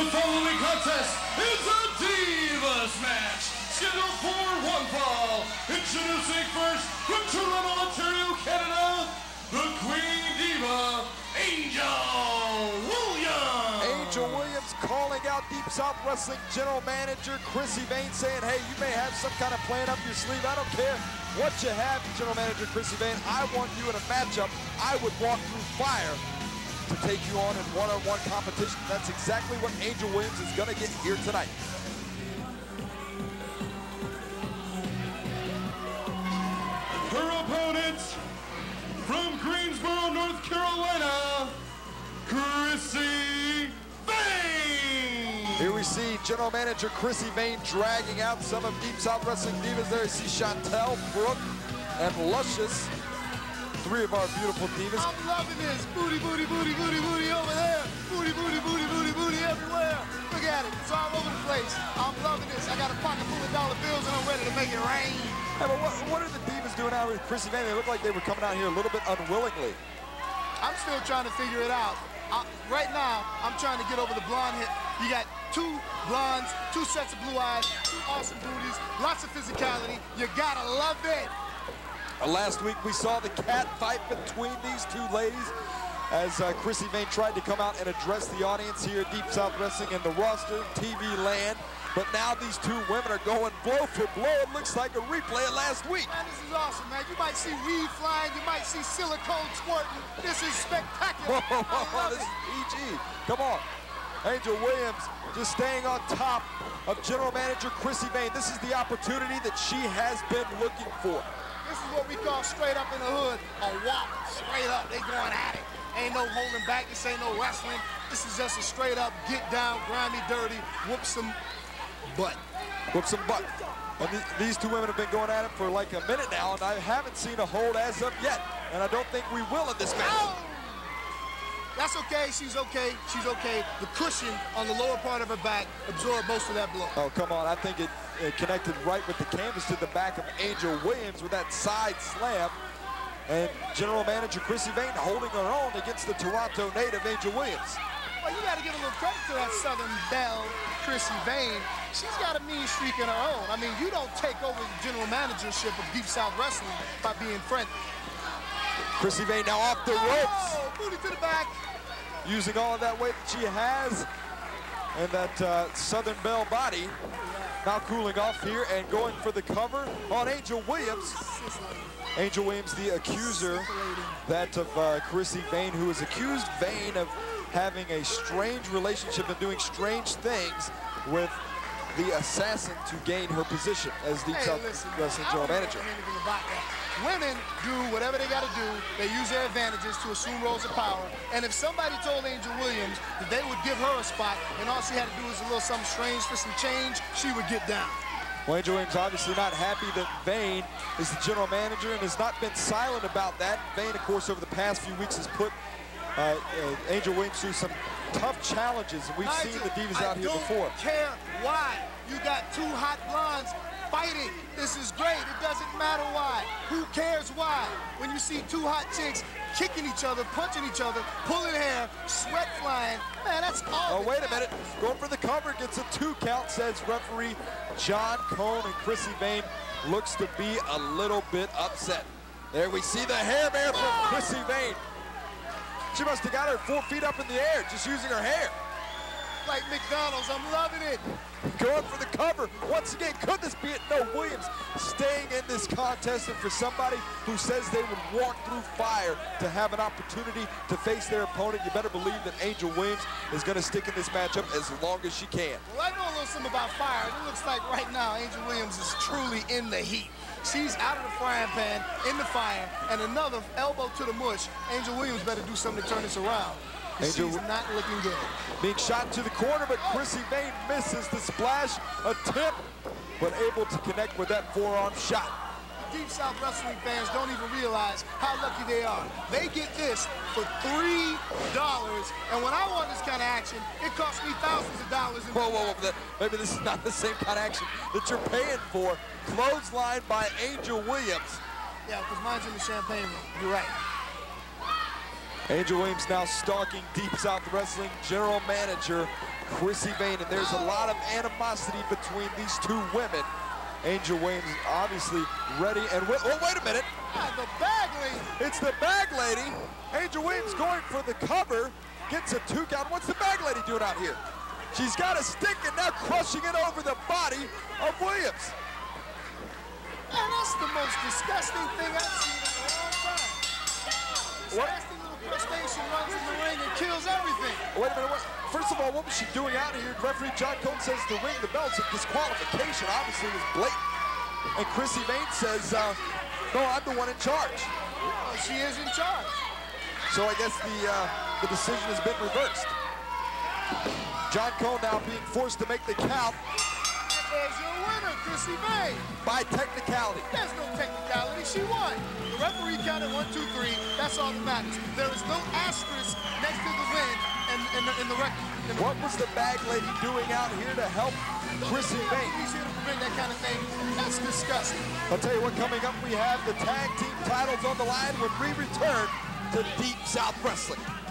The following contest is a Divas match, scheduled for one fall. Introducing first from Toronto, Ontario, Canada, the Queen Diva, Angel Williams. Angel Williams calling out Deep South Wrestling General Manager Krissy Vaine, saying, hey, you may have some kind of plan up your sleeve. I don't care what you have, General Manager Krissy Vaine. I want you in a matchup. I would walk through fire to take you on in one-on-one competition. That's exactly what Angel Williams is going to get here tonight. Her opponent from Greensboro, North Carolina, Krissy Vaine. Here we see General Manager Krissy Vaine dragging out some of Deep South Wrestling Divas. There you see Shantelle, Brooke, and Lucious. Three of our beautiful divas. I'm loving this. Booty, booty, booty, booty, booty over there. Booty, booty, booty, booty, booty everywhere. Look at it. It's all over the place. I'm loving this. I got a pocket full of dollar bills and I'm ready to make it rain. Hey, but what are the divas doing out with Krissy Vaine? They look like they were coming out here a little bit unwillingly. I'm still trying to figure it out. Right now, I'm trying to get over the blonde hair. You got two blondes, two sets of blue eyes, two awesome booties, lots of physicality. You gotta love it. Last week we saw the cat fight between these two ladies as Krissy Vaine tried to come out and address the audience here at Deep South Wrestling in the roster, TV land. But now these two women are going blow for blow. It looks like a replay of last week. Man, this is awesome, man. You might see weed flying, you might see silicone squirting. This is spectacular. Whoa, this is PG. Come on. Angel Williams just staying on top of General Manager Krissy Vaine. This is the opportunity that she has been looking for. This is what we call straight up in the hood, a whop. Straight up, they going at it. Ain't no holding back, this ain't no wrestling. This is just a straight up, get down, grimy, dirty, whoop some butt. Whoop some butt. And these two women have been going at it for like a minute now, and I haven't seen a hold as of yet. And I don't think we will in this match. Oh! That's okay, she's okay, she's okay. The cushion on the lower part of her back absorbed most of that blow. Oh, come on, I think it connected right with the canvas to the back of Angel Williams with that side slam. And General Manager Krissy Vaine holding her own against the Toronto native Angel Williams. Well, you got to give a little credit to that Southern belle, Krissy Vaine. She's got a mean streak in her own. I mean, you don't take over the general managership of Deep South Wrestling by being friendly. Krissy Vaine now off the ropes. Oh, booty to the back. Using all of that weight that she has and that Southern belle body. Now cooling off here and going for the cover on Angel Williams. Angel Williams, the accuser, that of Krissy Vaine, who has accused Vaine of having a strange relationship and doing strange things with the assassin to gain her position as Deep South Wrestling General Manager. Women do whatever they got to do. They use their advantages to assume roles of power. And if somebody told Angel Williams that they would give her a spot and all she had to do was a little something strange for some change, she would get down. Well, Angel Williams obviously not happy that Vaine is the general manager and has not been silent about that. Vaine, of course, over the past few weeks has put Angel Williams through some tough challenges. And we've seen the Divas out here before. I don't care why. You got two hot blondes fighting. This is great. It doesn't matter why. Who cares why? When you see two hot chicks kicking each other, punching each other, pulling hair, sweat flying, man, that's all. Oh, wait a minute. Going for the cover, gets a 2 count, says referee John Cone, and Krissy Vaine looks to be a little bit upset. There we see the hair bear from Krissy Vaine. She must have got her 4 feet up in the air just using her hair. Like McDonald's, I'm loving it. Going for the cover. Once again, could this be it? No, Williams staying in this contest, and for somebody who says they would walk through fire to have an opportunity to face their opponent, you better believe that Angel Williams is going to stick in this matchup as long as she can. Well, I know a little something about fire. It looks like right now Angel Williams is truly in the heat. She's out of the frying pan, in the fire, and another elbow to the mush. Angel Williams better do something to turn this around. She's not looking good. Being shot to the corner, but Krissy Vaine misses the splash attempt, but able to connect with that forearm shot. Deep South Wrestling fans don't even realize how lucky they are. They get this for $3, and when I want this kind of action, it costs me thousands of dollars. Whoa, maybe this is not the same kind of action that you're paying for. Clothesline by Angel Williams. Yeah, because mine's in the champagne room. You're right. Angel Williams now stalking Deep South Wrestling general manager Krissy Vaine, and there's a lot of animosity between these two women. Angel Williams obviously ready, and oh, wait a minute. The bag lady. It's the bag lady. Angel Williams going for the cover, gets a 2 count. What's the bag lady doing out here? She's got a stick and now crushing it over the body of Williams. Man, that's the most disgusting thing I've seen in a long time. What? Nasty little crustacean runs in the ring and kills everything. Wait a minute, first of all, what was she doing out here? Referee John Cone says to ring the bell. It's a disqualification, obviously it was blatant. And Krissy Vaine says, no, I'm the one in charge. Well, she is in charge. So I guess the decision has been reversed. John Cone now being forced to make the count. There's your winner, Krissy Vaine. By technicality. There's no technicality, she won. The referee counted 1, 2, 3, that's all that matters. There is no asterisk next to the win in the record. What was the bag lady doing out here to help Krissy Vaine? He's here to prevent that kind of thing. That's disgusting. I'll tell you what, coming up, we have the tag team titles on the line when we return to Deep South Wrestling.